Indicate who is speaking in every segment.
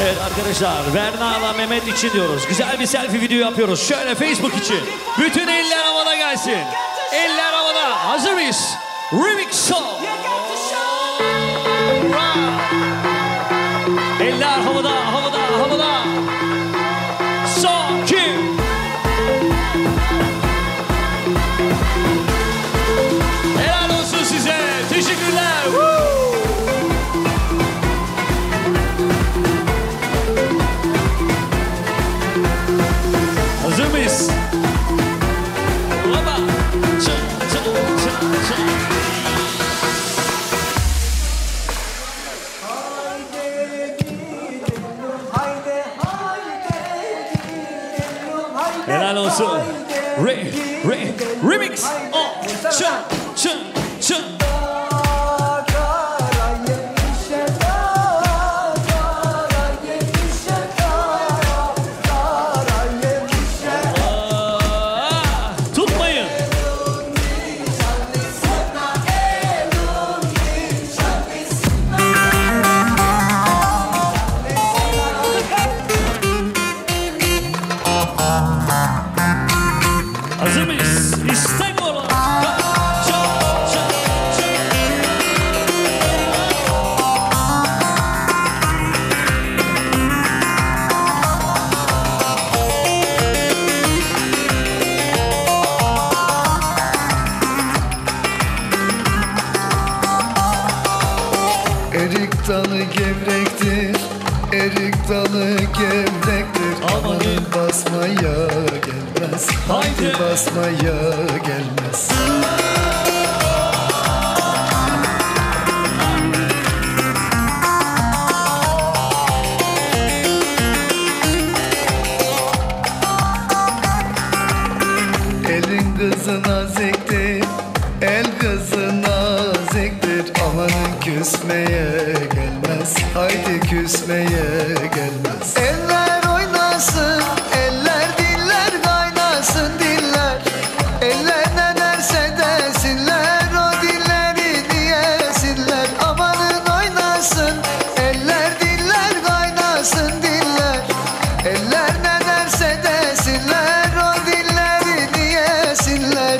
Speaker 1: Evet arkadaşlar, Berna'la Mehmet için diyoruz. Güzel bir selfie video yapıyoruz. Şöyle Facebook için. Bütün eller havada gelsin. Eller havada. Hazır mıyız? Remix song. Eller havada, havada, havada. Son kim? Helal olsun size. Teşekkürler. Hazır mıyız? Baba. Helal olsun. Remix. Oh, çın. Tutmayın. Hazır mıyız? İstanbul'a.
Speaker 2: Erik dalı gevrektir, erik dalı gevrektir. Amanın basmaya gelmez, haydi basmaya gelmez. Elin kızı naziktir, el kızı naziktir. Amanın küsmeye gelmez, haydi küsmeye gelmez. Eller oynasın, eller diller kaynasın diller. Eller ne derse desinler, o dilleri diyesinler. Amanın oynasın, eller diller kaynasın diller. Eller ne derse desinler, o dilleri diyesinler.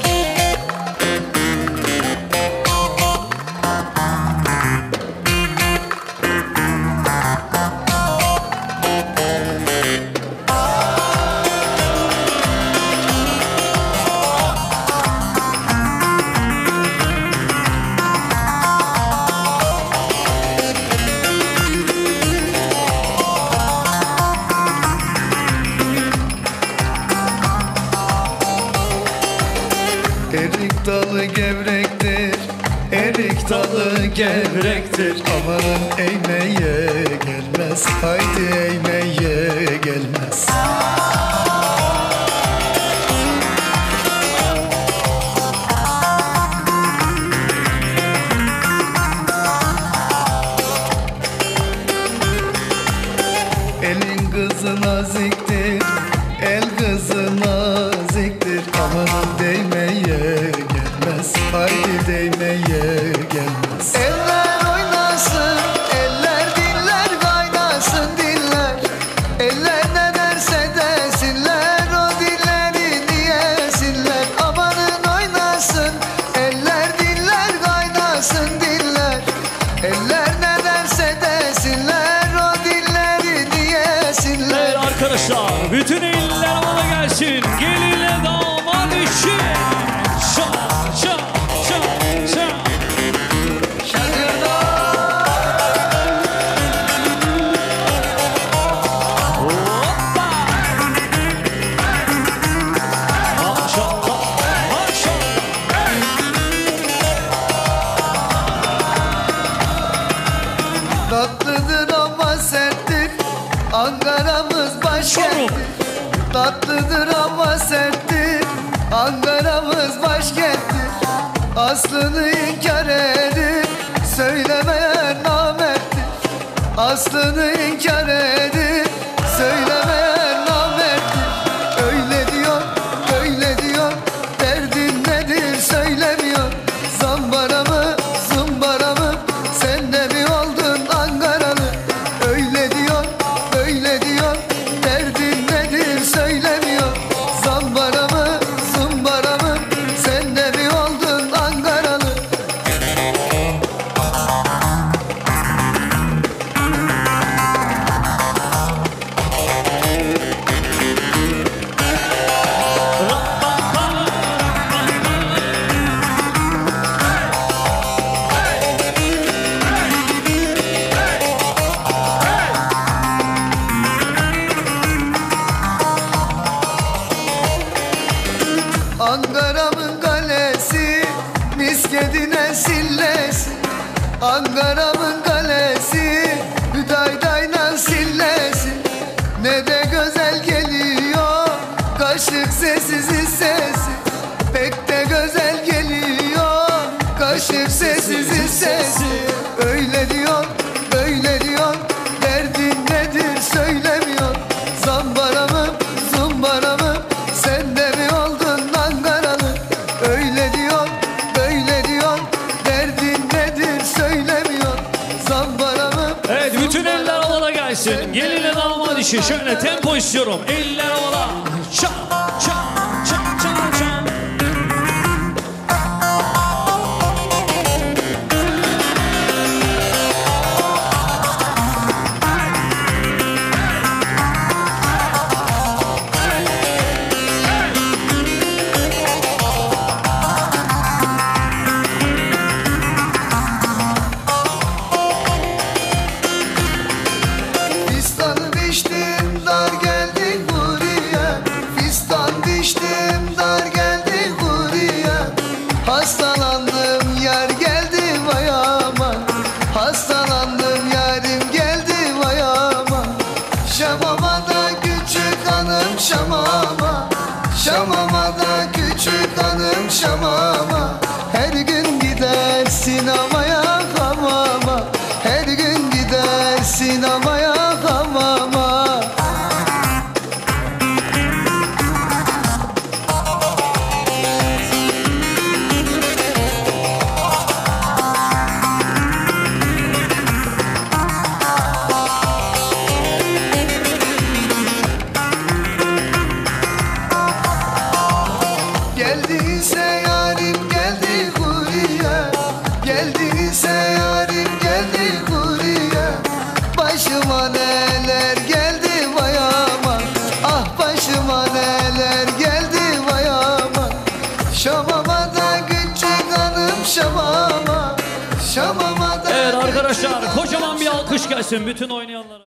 Speaker 2: Erik dalı gevrektir, erik dalı gevrektir. Amanın eğmeye gelmez, haydi eğmeye gelmez. Elin kızı naziktir, el kızı naziktir. Amanın değmeye gelmez, haydi değmeye gelmez. Eller oynasın, eller diller kaynasın diller. Eller ne derse desinler, o dilleri diyesinler. Amanın oynasın, eller diller kaynasın diller. Eller ne derse desinler, o dilleri diyesinler.
Speaker 1: Evet arkadaşlar, bütün eller havada gelsin. Gelinle damat işi. Şa. Hoppa. Maşallah.
Speaker 2: Tatlıdır ama serttir, Ankara'mız başkenttir. Tatlıdır ama serttir, Ankara'mız başkenttir. Aslını inkar edip söylemeyen namerttir. Aslını inkar edip söylemeyen namerttir. Öyle diyor, böyle diyor, derdin nedir söylemiyor. Zambara mı, zımbara mı, sen de mi oldun Ankaralı? Öyle diyor, böyle Ankara'mın kalesi Hüdaydayla sillesi. Ne de güzel geliyor kaşık sessizin sesi. Pek de güzel geliyor kaşık sessizin sesi. Öyle diyor, böyle diyor, derdin nedir söylemiyor. Zambara mı, zumbara mı, sen de mi oldun Ankaralı? Öyle diyor, böyle diyor, derdin nedir söylemiyor. Zambara mı?
Speaker 1: Evet, bütün eller havada gelsin. Gelinin damat işi. Şöyle tempo istiyorum. Eller havada. Çat çat çat çat çat.
Speaker 2: Fistanı biçtim dar geldik buraya. Fistan biçtim dar geldik buraya. Hastalandım yar geldi vay aman. Hastalandım yarim geldi vay aman. Şamama da küçük hanım şamama. Şamama da küçük hanım şamama. Her gün gider sinemaya hamama. Her gün gider sinemaya hamama. Geldiyse yarim geldi buraya. Geldiyse yarim geldi buraya. Başıma neler geldi vay aman. Ah başıma neler geldi vay aman. Şamama da küçük hanım şamama. Şamama da
Speaker 1: Evet arkadaşlar,
Speaker 2: küçük hanım
Speaker 1: kocaman bir alkış gelsin bütün oynayanlara.